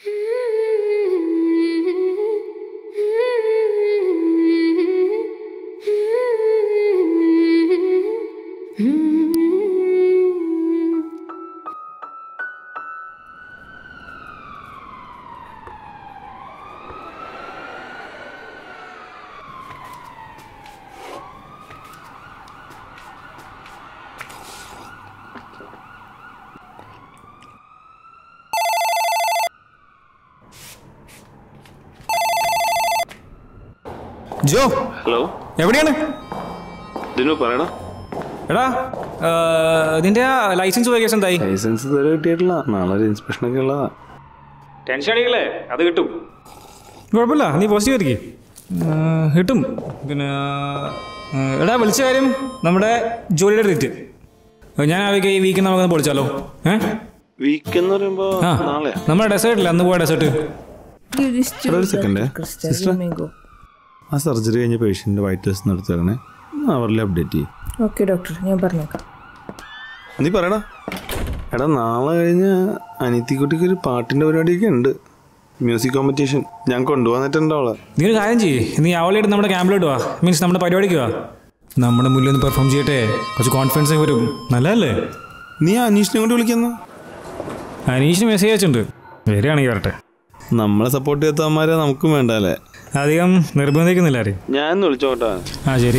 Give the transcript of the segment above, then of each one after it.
ജോ, hello, എവിടെയാണ്? ദിനു പറയടാ. എടാ, നിന്റെ ലൈസൻസ് വേക്കേഷൻ എന്തായി? ലൈസൻസ് ഇതുവരെ കിട്ടിയിട്ടില്ല. നാളെ ഒരു ഇൻസ്പെക്ഷനൊക്കെ ഉള്ളതാ. ടെൻഷൻ അടിക്കല്ലേ, അത് കിട്ടും. കുഴപ്പമില്ല, നീ പോസിറ്റീവ് ആയിരിക്കും, കിട്ടും. പിന്നെ എടാ, വിളിച്ച കാര്യം നമ്മുടെ ജോലിയുടെ റേറ്റ് ഞാൻ ഈ വീക്കെൻഡ് നമുക്ക് പൊളിച്ചാലോ? വീക്കെന്ന് പറയുമ്പോ നാളെ നമ്മുടെ ഡെസേർട്ടില്ല, അന്ന് പോയ ഡെസേർട്ട്. ഒരു സെക്കൻഡ് സിസ്റ്റർ, ആ സർജറി കഴിഞ്ഞ പേഷ്യൻ്റെ വൈറ്റ് ടെസ്റ്റ് നടത്തരണേ, അവരിൽ അപ്ഡേറ്റ് ചെയ്യും. ഓക്കെ ഡോക്ടർ, ഞാൻ പറഞ്ഞേക്കാം. നീ പറയടാ. എടാ, നാളെ കഴിഞ്ഞ് അനിയത്തിക്കുട്ടിക്ക് ഒരു പാട്ടിൻ്റെ പരിപാടിയൊക്കെ ഉണ്ട്, മ്യൂസിക് കോമ്പറ്റീഷൻ. ഞാൻ കൊണ്ടുവന്നിട്ടുണ്ട് അവളെ. നീ ഒരു കാര്യം ചെയ്യ്, നീ അവളായിട്ട് നമ്മുടെ ക്യാമ്പിലോട്ട് വാ, മീൻസ് നമ്മുടെ പരിപാടിക്ക് വാ. നമ്മുടെ മുന്നിൽ ഒന്ന് പെർഫോം ചെയ്യട്ടെ, കുറച്ച് കോൺഫിഡൻസ് വരും. നല്ലതല്ലേ? നീ അനീഷിനെ കൊണ്ട് വിളിക്കുന്ന? അനീഷിന് മെസ്സേജ് അയച്ചിട്ടുണ്ട്, വരികയാണെങ്കിൽ വരട്ടെ. നമ്മളെ സപ്പോർട്ട് ചെയ്യാത്തവന്മാരെ നമുക്കും വേണ്ട അല്ലേ? അധികം നിർബന്ധിക്കുന്നില്ല ആരെയും. ഞാൻ വിളിച്ചോട്ടാ. ആ ശരി.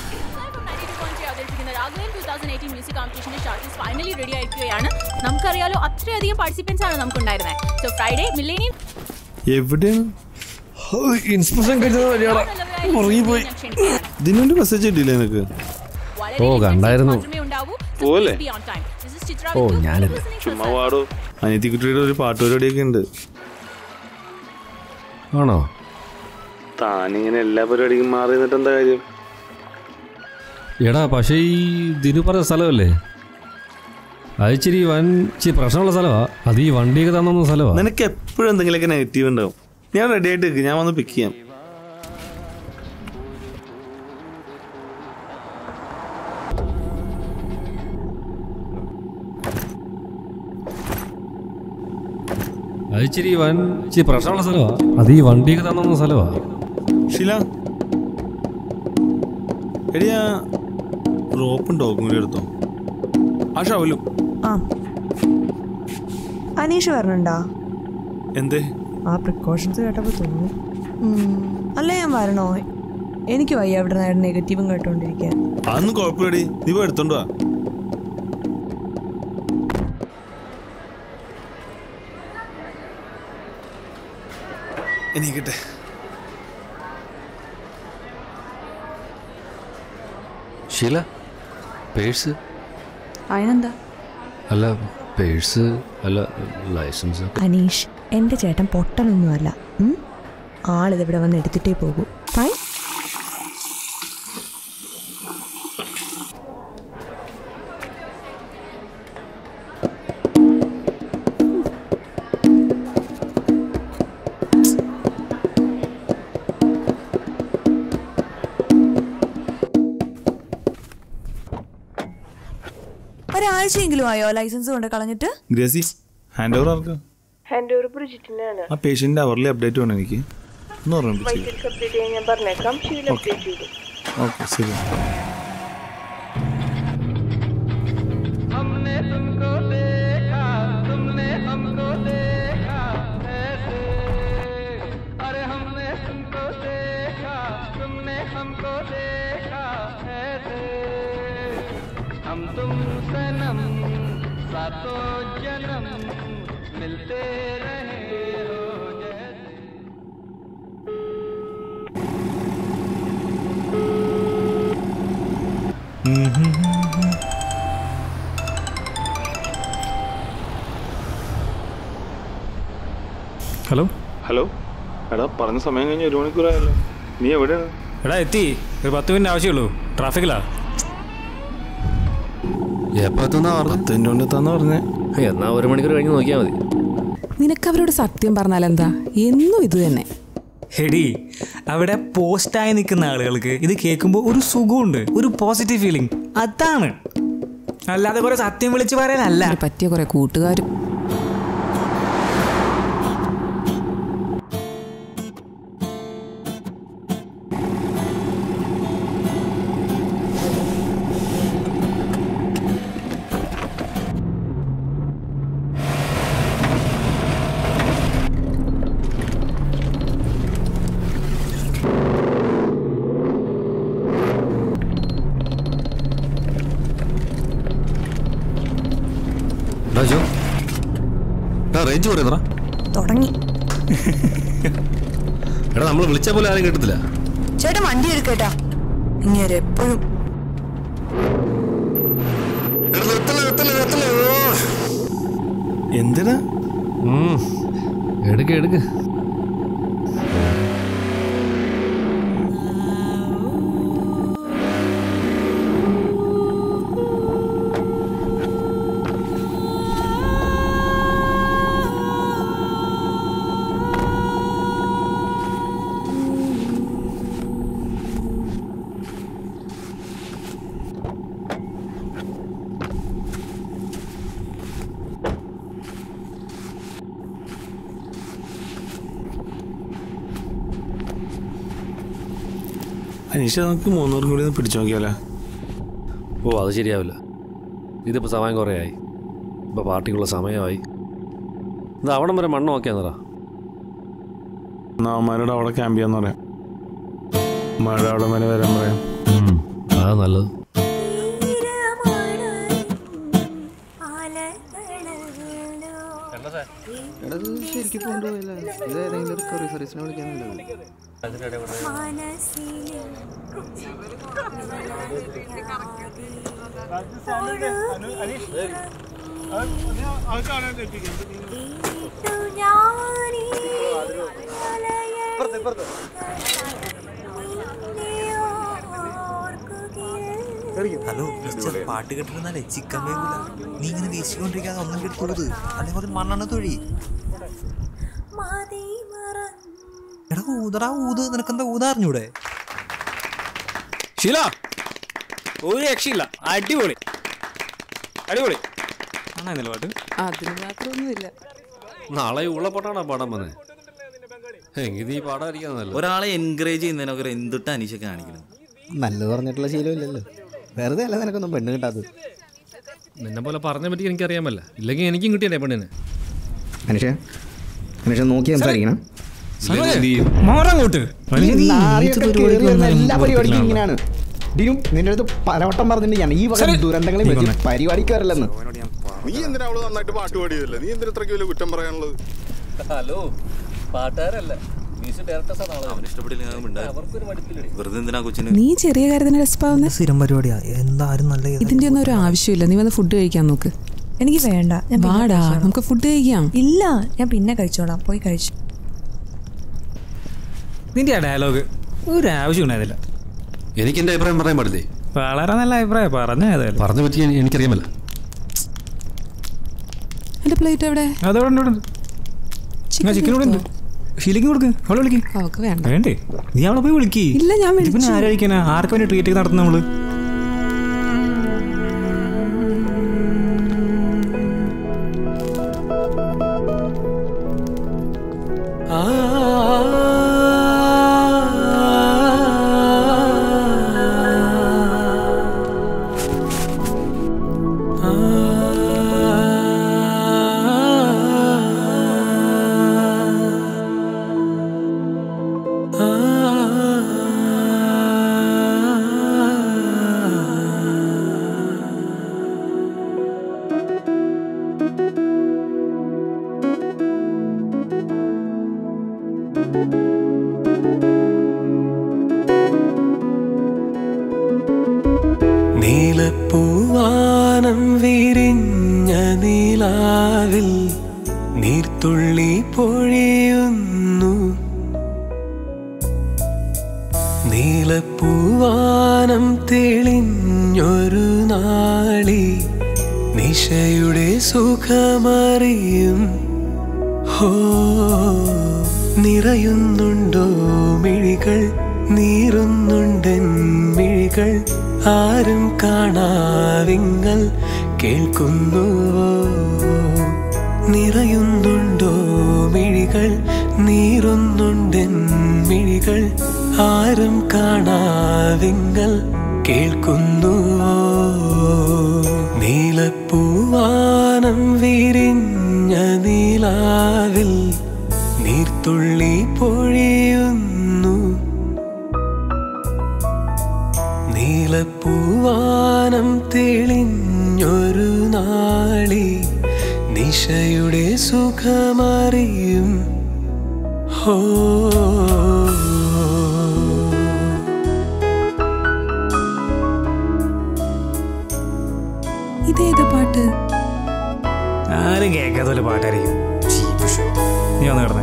നമുക്കറിയാലോ, അത്രയധികം പാർട്ടിസിപ്പൻസ് ആണ് നമുക്കുണ്ടായിരുന്നത്. സോ ഫ്രൈഡേ മില്ലേനിയം എവിടെയാണ്? ഇതിനൊരു മെസ്സേജ് കിട്ടിയില്ലേ നിനക്ക്? കണ്ടായിരുന്നു. പോലെ ഞാനില്ല, ചുമ്മാ പാടോ. അനിയത്തിക്കുട്ടിയുടെ ഒരു പാട്ട് പരിപാടിയൊക്കെ ഉണ്ട്. ആണോ? താനിങ്ങനെ എല്ലാ പരിപാടിക്കും മാറി നിന്നിട്ട് എന്താ കാര്യം? എടാ, പക്ഷേ ഈ ദിനു പറഞ്ഞ സ്ഥലമല്ലേ, അത് ഇച്ചിരി പ്രശ്നമുള്ള സ്ഥലമാ. അത് ഈ വണ്ടിയൊക്കെ തന്ന സ്ഥലമാ. നിനക്ക് എപ്പോഴും എന്തെങ്കിലുമൊക്കെ നെഗറ്റീവ് ഉണ്ടാവും. ഞാൻ റെഡി ആയിട്ട് നിൽക്കും, ഞാൻ വന്ന് പിക്ക് ചെയ്യാം. അത് ഇച്ചിരി പ്രശ്നമുള്ള സ്ഥലമാ. അത് ഈ വണ്ടിയൊക്കെ തന്ന സ്ഥലമാ. ഷില, എടിയാ റോപ്പും ഡോഗും കൂടി എടുത്തോ. ആ ഷവലും. ആ അനീഷ് വരണുണ്ടാ? എന്തേ? ആ പ്രിക്കോഷൻസ് കേട്ടപ്പോൾ തോന്നുന്നു. അല്ല, ഞാൻ വരണോ? എനിക്ക് വയ്യ അവിടെ നിന്ന് നെഗറ്റീവും കേട്ടോണ്ടിരിക്കാൻ. അതൊന്നും കുഴപ്പമില്ലടി, നീ പോയി എടുത്തോണ്ട് വാ. എനിക്കട്ടെ. ഷീല, പേഴ്സ്? അതിനെന്താ? അല്ല, പേഴ്സ് അല്ല, ലൈസൻസ്. അനീഷ്, എൻ്റെ ചേട്ടൻ പൊട്ടനൊന്നുമല്ല. ആളിതിവിടെ വന്ന് എടുത്തിട്ടേ പോകൂ. ഫൈൻ. ഒരാഴ്ചയെങ്കിലും ആയോ ലൈസൻസ് കൊണ്ട് കളഞ്ഞിട്ട്? ഗ്രേസി, ഹാൻഡ് ഓവർ ആർക്കാ? ഹാൻഡ് ഓവർ ബ്രിജിറ്റിനാണ്. ആ പേഷ്യന്റ് അവറിലെ അപ്ഡേറ്റ് വേണം എനിക്ക്. ഒന്ന് ഓർമ്മിപ്പിച്ചു. അപ്ഡേറ്റ് ചെയ്യാൻ ഞാൻ പറഞ്ഞേക്കാം. ഷീല അപ്ഡേറ്റ് ചെയ്തു. ഓക്കെ, ശരി. ഹലോ. ഹലോ. എടാ, പറഞ്ഞ സമയം കഴിഞ്ഞ് 1 മണിക്കൂറായല്ലോ. നീ എവിടെയാണ്? എടാ, എത്തി. ഒരു 10 മിനിറ്റ് ആവശ്യമുള്ളൂ. ട്രാഫിക്കിലാ. എപ്പോഴെത്തുന്നാ പറഞ്ഞത്? 10 മിനിറ്റ് എത്താന്ന് പറഞ്ഞേ. എന്നാ 1 മണിക്കൂർ കഴിഞ്ഞ് നോക്കിയാൽ മതി. നിനക്കവരോട് സത്യം പറഞ്ഞാലെന്താ? എന്നും ഇത് തന്നെ. ഹെടി, അവിടെ പോസ്റ്റായി നിൽക്കുന്ന ആളുകൾക്ക് ഇത് കേൾക്കുമ്പോൾ ഒരു സുഖമുണ്ട്, ഒരു പോസിറ്റീവ് ഫീലിംഗ്. അതാണ്, അല്ലാതെ കുറെ സത്യം വിളിച്ച് പറയാനല്ല. പറ്റിയ കുറെ കൂട്ടുകാരും. റേഞ്ച് പറയുന്നടാ. തുടങ്ങി. എടാ നമ്മൾ വിളിച്ച പോലെ ആരും കേട്ടത്തില്ല. ചേട്ടൻ വണ്ടി എടുക്കേട്ടാ. ഇങ്ങനെ എപ്പോഴും എന്തിനാ എടുക്ക് അനീഷ, നമുക്ക് 300 കൂടി ഒന്ന് പിടിച്ചു നോക്കിയാലോ? ഓ അത് ശരിയാവില്ല. ഇതിപ്പോൾ സമയം കുറേ ആയി. ഇപ്പോൾ പാർട്ടിക്കുള്ള സമയമായി. ഇത് അവിടം വരെ മണ്ണ് നോക്കിയാന്നറാ. നാമാരുടെ അവിടെ ക്യാമ്പ് ചെയ്യാന്ന് പറയാം. മഴ അവിടെ വരെ വരാൻ പറയാം. അതാ നല്ലത്. ശരിക്കും കൊണ്ടുപോയില്ല. ഇത് ഏതെങ്കിലും സർവീസിനെ വിളിക്കാനുള്ളത്. ഹലോ പാട്ട് കേട്ടിരുന്നാലേ ചിക്കൻ വേവില്ല. നീ ഇങ്ങനെ വീശിക്കൊണ്ടിരിക്കാതെ ഒന്നും കിട്ടുന്നത് അതേപോലെ മണ്ണെണ്ണ തൊഴി. എടാ ഊതടാ ഊത്. നിനക്കെന്താ ഊതറിഞ്ഞൂടെ? ശീല ഒരു രക്ഷയില്ല. അടിപൊളി അടിപൊളി ആണായിരുന്നല്ലോ പാട്ട്. അതിന് മാത്രമൊന്നുമില്ല. നാളെ ഉള്ളപ്പോട്ടാണോ പാടാൻ വന്നത്? എങ്കിൽ ഈ പാടാതിരിക്കാൻ നല്ല. ഒരാളെ എൻകറേജ് ചെയ്യുന്നതിനൊക്കെ എന്തിട്ട് അനീഷ കാണിക്കണം? നല്ലത് പറഞ്ഞിട്ടുള്ള ശീലമില്ലല്ലോ. വെറുതെ അല്ല നിനക്കൊന്നും പെണ്ണ് കിട്ടാത്തത്. നിന്നെ പോലെ പറഞ്ഞ പറ്റി എനിക്കറിയാമല്ല. ഇല്ലെങ്കിൽ എനിക്കും കിട്ടിയല്ലേ പെണ്ണിന്. മനുഷ്യ നോക്കി സംസാരിക്കണം. മാറങ്ങോട്ട്. എല്ലാ പരിപാടിക്കും ഇങ്ങനെയാണ്. നിന്റെ അടുത്ത് പലവട്ടം പറഞ്ഞിട്ട് ഈ വക ദുരന്തങ്ങളിൽ വെച്ച് പരിപാടിക്ക് വരല്ലെന്ന്. നീ എന്തിനാ അവള് നന്നായിട്ട് പാട്ട് പാടിയതല്ലേ? നീ എന്തിനാ ഇത്രയ്ക്ക് വലിയ കുറ്റം പറയാനുള്ളത്? ഹലോ, പാട്ടുകാരല്ല, നീ ചെറിയ കാര്യത്തിന് രസപ്പാവുന്ന സ്ഥിരം പരിപാടിയാ. എന്തായാലും നല്ല ഇതിന്റെ ഒന്നും ഒരു ആവശ്യമില്ല. നീ വന്ന് ഫുഡ് കഴിക്കാൻ നോക്ക്. എനിക്ക് വേണ്ട. വാടാ, നമുക്ക് ഫുഡ് കഴിക്കാം. ഇല്ല, ഞാൻ പിന്നെ കഴിച്ചോളാം. പോയി കഴിച്ചു. നിന്റെ ആ ഡയലോഗ് ഒരു ആവശ്യം ഉണ്ടായതില്ല. എനിക്ക് എന്റെ അഭിപ്രായം പറയാൻ പാടില്ലേ? വളരെ നല്ല അഭിപ്രായം. പറഞ്ഞ പറ്റി എനിക്കറിയാമല്ല. എന്റെ പ്ലേറ്റ് എവിടെ? അതോടെ ചിക്കൻ കൂടെ ഉണ്ട്. ഷീലിക്ക് കൊടുക്ക്. അവളെ വിളിക്ക്. അവക്ക് വേണ്ട. വേണ്ടേ? നീ അവളെ പോയി വിളിക്ക്. ഇല്ല, ഞാൻ പിന്നെ ആരാ കഴിക്കാനാ? ആർക്ക് വേണ്ടി ട്രീറ്റ് ഒക്കെ നടത്തുന്ന നമ്മള്? നീലപ്പൂവാനം വിരിഞ്ഞ നീലാവിൽ നീർത്തുള്ളി പൊഴിയുന്നു. നീലപ്പൂവാനം തെളിഞ്ഞൊരു നാളി നിശയുടെ സുഖമറിയും. ഹോ, നിറയുന്നുണ്ടോ മിഴികൾ, നീറുന്നുണ്ടെൻ മിഴികൾ, ആരും കാണാവിങ്ങൾ കേൾക്കുന്നുവോ? നിറയുന്നുണ്ടോ മിഴികൾ, നീറുന്നുണ്ടെൻ മിഴികൾ, ആരും കാണാവിങ്ങൾ കേൾക്കുന്നുവോ? നീലപ്പൂവാനം വിരിഞ്ഞ നീലാവിൽ നീർത്തുള്ളി പൊഴിയുന്നു. നീലപ്പൂവാനം തെളിഞ്ഞൊരു നാളി നിശയുടെ സുഖമറിയും ഹോ ഇതേതാ പാട്ട്? ആരും കേൾക്കാത്ത പാട്ടായിരിക്കും. നീ വന്ന് കിടന്നേ.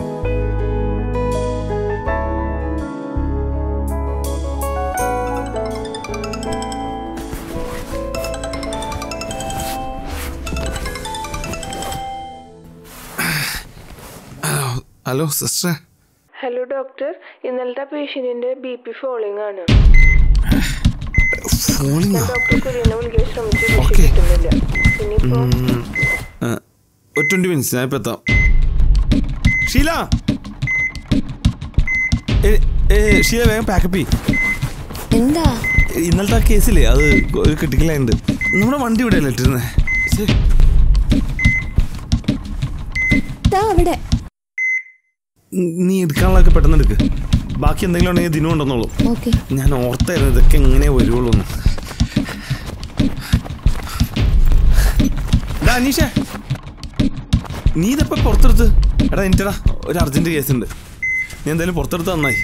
Hello sister. ഹലോ ഡോക്ടർ, ഇന്നലത്തെ പേഷ്യന്റിന്റെ BP ഫോളിംഗ് ആണ്. ഞാൻ ഡോക്ടർ കുര്യനെ വിളിക്കാൻ ശ്രമിച്ചു, കിട്ടുന്നില്ല. ഇനിയിപ്പോ 20 minutes ഞാൻ ഇപ്പൊ എത്താം. ഷീല ഷീല വേഗം പാക്കപ്പ് ചെയ്യ്. എന്താ? ഇന്നലത്തെ ആ കേസില്ലേ, അത് ഒരു ക്രിട്ടിക്കലായിട്ടുണ്ട്. നമ്മുടെ വണ്ടി ഇവിടെ അല്ലേ ഇട്ടിരുന്നേ? അവിടെ നീ എടുക്കാനുള്ളതൊക്കെ പെട്ടെന്ന് എടുക്ക്. ബാക്കി എന്തെങ്കിലും ഉണ്ടെങ്കിൽ ദിനം ഉണ്ടെന്നുള്ളൂ. ഓക്കെ. ഞാൻ ഓർത്തായിരുന്നു ഇതൊക്കെ എങ്ങനെ വരുവുള്ളൂ. അനീഷ, നീ ഇതപ്പോ പുറത്തെടുത്ത്? എടാ എനിക്കടാ ഒരു അർജന്റ് കേസ് ഉണ്ട്, നീ എന്തായാലും പുറത്തെടുത്ത് നന്നായി.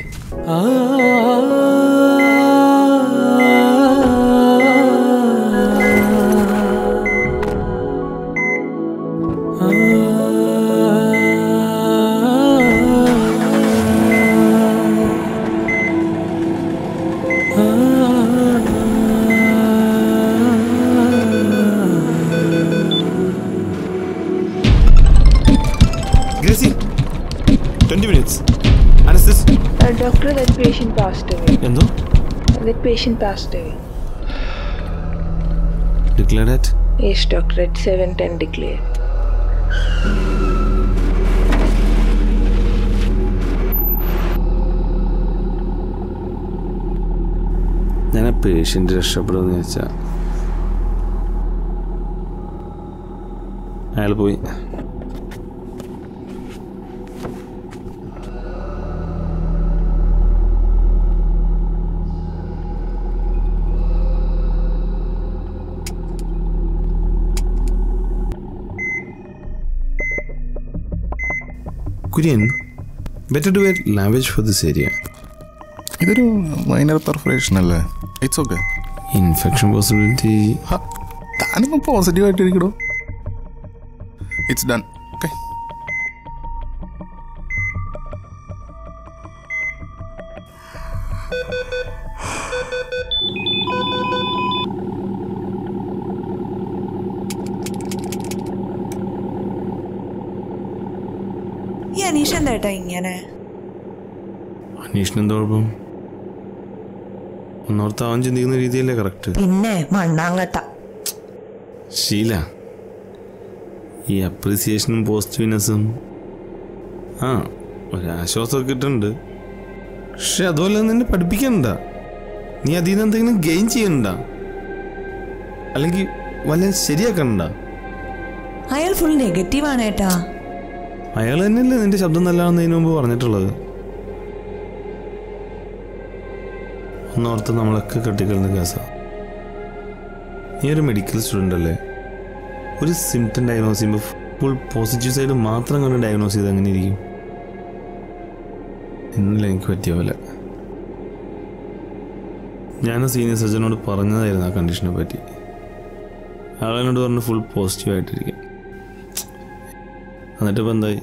Gracie, 20 minutes. Anesthesia. Doctor, that patient passed away. Endo? That patient passed away. Declared at? Yes, doctor, at 7:10 declared. ഞാൻ ആ പേഷ്യൻ്റ് രക്ഷപ്പെടുമെന്ന് വെച്ചാൽ അയാൾ പോയി. Kurian, better to wear lavage for this area. ഇതൊരു മൈനർ പെർഫറേഷൻ അല്ലേ? It's okay. Infection possibility. താനിപ്പോൾ positive ആയിട്ടിരിക്കണോ? It's done. Okay. ഈ അനീഷ് എന്തായിട്ടാ ഇങ്ങനെ? അനീഷിന് എന്താ കുഴപ്പം? ഒന്നോർത്ത് അവൻ ചിന്തിക്കുന്ന രീതിയല്ലേ കറക്റ്റ്. പിന്നെ മണ്ണാങ്കട്ട ശീല, ഈ അപ്രീസിയേഷനും പോസിറ്റീവ്നെസ്സും ഒരാശ്വാസമൊക്കെ കിട്ടുന്നുണ്ട്. പക്ഷെ അതുപോലെ നിന്നെ പഠിപ്പിക്കണ്ട. നീ അതിൽ നിന്ന് എന്തെങ്കിലും ഗെയിൻ ചെയ്യണ്ട, അല്ലെങ്കിൽ വല്ല ശരിയാക്കണ്ട. അയാൾ ഫുൾ നെഗറ്റീവാണ് ഏട്ടാ. അയാൾ തന്നെയല്ലേ നിന്റെ ശബ്ദം നല്ലതാണെന്നതിന് മുമ്പ് പറഞ്ഞിട്ടുള്ളത്. ഒന്നോർത്ത് നമ്മളൊക്കെ കെട്ടിക്കളുന്ന കേസാ. നീ ഒരു മെഡിക്കൽ സ്റ്റുഡൻ്റ് അല്ലേ? ഒരു സിംറ്റം ഡയഗ്നോസ് ചെയ്യുമ്പോൾ ഫുൾ പോസിറ്റീവ് സൈഡ് മാത്രം കണ്ട് ഡയഗ്നോസ് ചെയ്ത് അങ്ങനെ ഇരിക്കും. ഇന്നലെ എനിക്ക് പറ്റിയ പോലെ ഞാൻ സീനിയർ സർജനോട് പറഞ്ഞതായിരുന്നു ആ കണ്ടീഷനെ പറ്റി. ആളെന്നോട് പറഞ്ഞു ഫുൾ പോസിറ്റീവായിട്ടിരിക്കും. എന്നിട്ടിപ്പോൾ എന്തായി?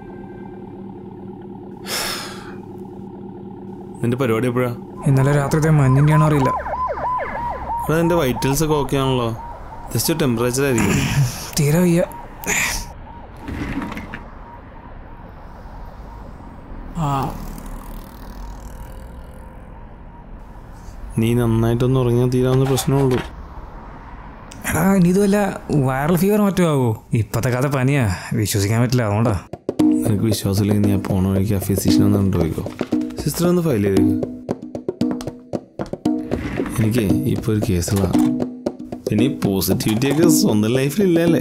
നിന്റെ പരിപാടി എപ്പോഴാ? ഇന്നലെ രാത്രിത്തെ മഞ്ഞിൻ്റെ ആണോ അറിയില്ല. എടാ നിന്റെ വൈറ്റൽസ് ഒക്കെ ഓക്കെ ആണല്ലോ, ജസ്റ്റ് ടെമ്പറേച്ചർ ആയിരിക്കും. തീരെ വയ്യ. നീ നന്നായിട്ടൊന്ന് ഉറങ്ങിയാൽ തീരാവുന്ന പ്രശ്നമുള്ളൂ. എടാ ഇനി ഇതുമല്ല വൈറൽ ഫീവർ മറ്റോ ആവോ? ഇപ്പത്തെ കഥ പനിയാ, വിശ്വസിക്കാൻ പറ്റില്ല. അതുകൊണ്ടാ. നിനക്ക് വിശ്വാസമില്ലെങ്കിൽ നീ ആ പോണ വഴിക്ക് ആ ഫിസിഷ്യൻ ഒന്ന് കൊണ്ടുപോയിക്കോ. സിസ്റ്റർ ഒന്ന് ഫയൽ ചെയ്തേക്ക്. എനിക്ക് ഇപ്പോൾ ഒരു കേസുള്ളതാണ്. പിന്നെ ഈ പോസിറ്റിവിറ്റിയൊക്കെ സ്വന്തം ലൈഫിലില്ലല്ലേ?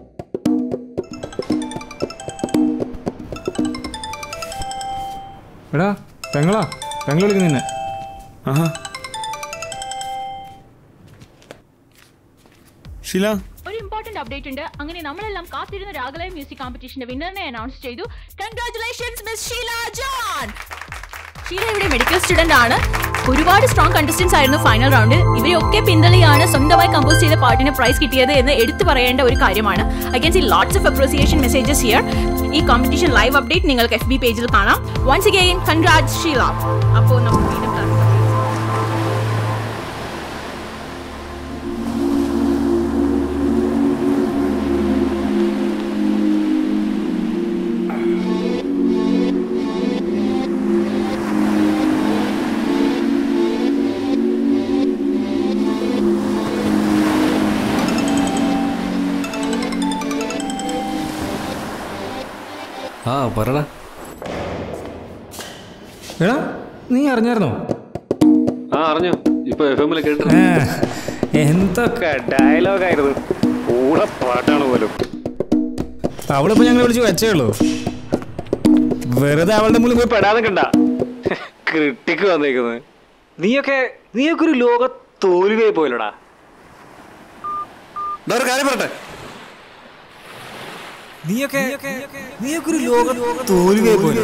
എടാ പെങ്ങളാ, പെങ്ങൾ വിളിക്കുന്നു നിന്നെ. ആഹാ ഷീല, ഒരു ഇമ്പോർട്ടന്റ് ഇമ്പോർട്ടന്റ് അപ്ഡേറ്റ് ഉണ്ട്. അങ്ങനെ നമ്മളെല്ലാം കാത്തിരുന്ന രാഗലയ മ്യൂസിക് കോമ്പറ്റീഷന്റെ വിന്നറിനെ അനൗൺസ് ചെയ്തു. Congratulations miss Sheela John. ഷീല ഇവിടെ മെഡിക്കൽ സ്റ്റുഡന്റ് ആണ്. ഒരുപാട് സ്ട്രോങ് കണ്ടസ്റ്റൻസ് ആയിരുന്നു ഫൈനൽ റൗണ്ടിൽ. ഇവരെയൊക്കെ പിന്തള്ളിയാണ് സ്വന്തമായി കമ്പോസ് ചെയ്ത പാട്ടിന് പ്രൈസ് കിട്ടിയത് എന്ന് എടുത്തു പറയേണ്ട ഒരു കാര്യമാണ്. I can see lots of appreciation messages here. ഈ കോമ്പറ്റീഷൻ ലൈവ് അപ്ഡേറ്റ് നിങ്ങൾക്ക് FB പേജിൽ കാണാം. Once again congrats Sheela. അപ്പോൾ നമുക്ക് വീണ്ടും പറടാ. എടാ നീ അറിഞ്ഞായിരുന്നോ? അറിഞ്ഞു. ഇപ്പൊ FM കേട്ടു. എന്തൊക്കെ ഡയലോഗായിരുന്നു. കൂടെ പാട്ടാണ് പോലും. അവളിപ്പോ ഞങ്ങളെ വിളിച്ച് വെച്ചേ ഉള്ളൂ. വെറുതെ അവളുടെ മുന്നിൽ പോയി പെടാതെ കണ്ട ക്രിട്ടിക്ക് വന്നേക്കുന്നത്. നീയൊക്കെ ഒരു ലോക തോൽവിയായി പോയല്ലോടാ. കാര്യം പറട്ടെ, നീയൊക്കെ ഒരു ലോക തോൽവിയായി പോയല്ലോ.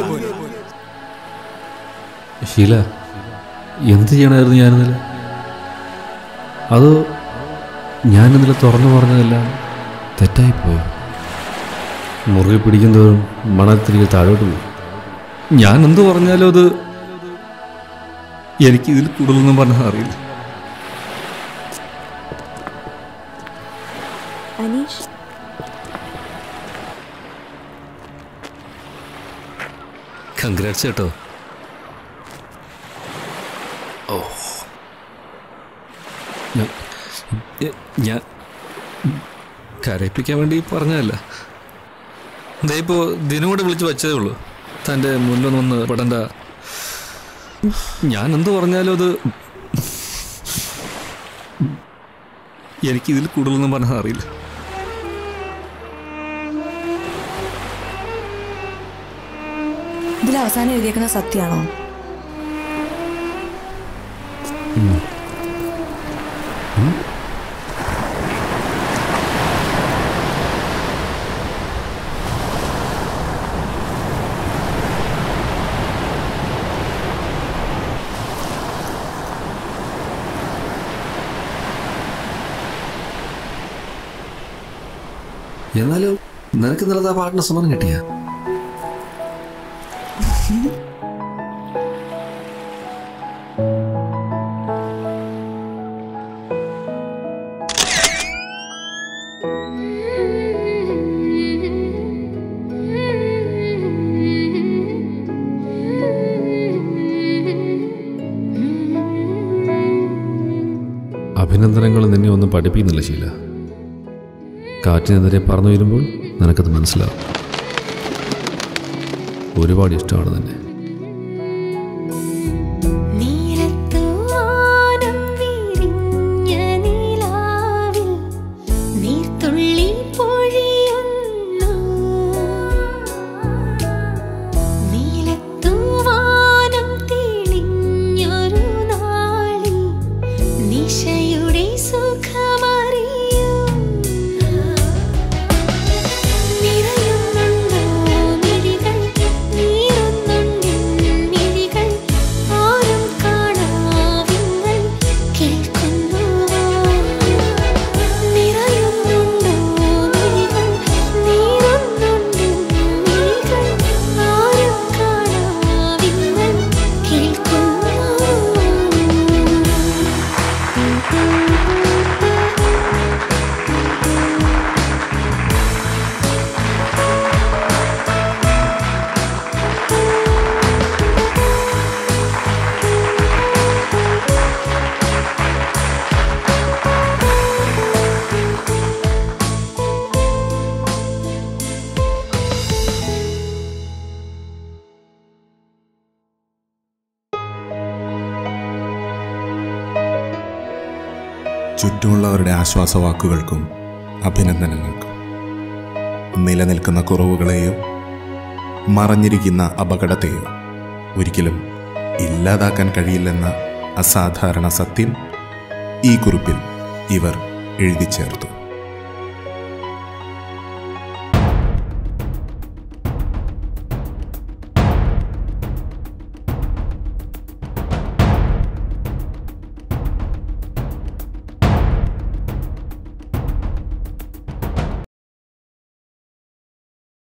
ഷീല, എന്ത് ചെയ്യണമായിരുന്നു ഞാനിന്നലെ? അതോ ഞാനിന്നലെ തുറന്നു പറഞ്ഞതെല്ലാം തെറ്റായിപ്പോയോ? മുറുകെ പിടിക്കുന്നതോറും മണത്തിരികെ താഴോട്ട് പോയി. ഞാൻ എന്ത് പറഞ്ഞാലും അത് എനിക്കിതിൽ കൂടുതലൊന്നും പറഞ്ഞാൽ അറിയില്ല. അനീഷ്, കൺഗ്രാറ്റ്സ് കേട്ടോ. ഓ, ഞാൻ കരയിപ്പിക്കാൻ വേണ്ടി പറഞ്ഞതല്ല. ഇപ്പോൾ ദിനോട് വിളിച്ച് വെച്ചതേ ഉള്ളൂ. തൻ്റെ മുന്നിലൊന്ന് പെടണ്ട. ഞാൻ എന്ത് പറഞ്ഞാലും അത് എനിക്കിതിൽ കൂടുതലൊന്നും പറഞ്ഞാൽ അറിയില്ല. ഇതിൽ അവസാനം എഴുതിയേക്കുന്ന സത്യമാണോ? എന്നാലും നിനക്ക് ഇന്നലത്തെ പാട്ടിന് സമ്മാനം കിട്ടിയ? അഭിനന്ദനങ്ങൾ നിന്നെ ഒന്നും പഠിപ്പിക്കുന്നില്ല ശീല. കാറ്റിനെതിരെ പറന്നു വരുമ്പോൾ നിനക്കത് മനസ്സിലാവും. ഒരുപാട് ഇഷ്ടമാണ് തന്നെ. ചുറ്റുമുള്ളവരുടെ ആശ്വാസവാക്കുകൾക്കും അഭിനന്ദനങ്ങൾക്കും നിലനിൽക്കുന്ന കുറവുകളെയോ മറഞ്ഞിരിക്കുന്ന അപകടത്തെയോ ഒരിക്കലും ഇല്ലാതാക്കാൻ കഴിയില്ലെന്ന അസാധാരണ സത്യം ഈ കുറിപ്പിൽ ഇവർ എഴുതി ചേർത്തു.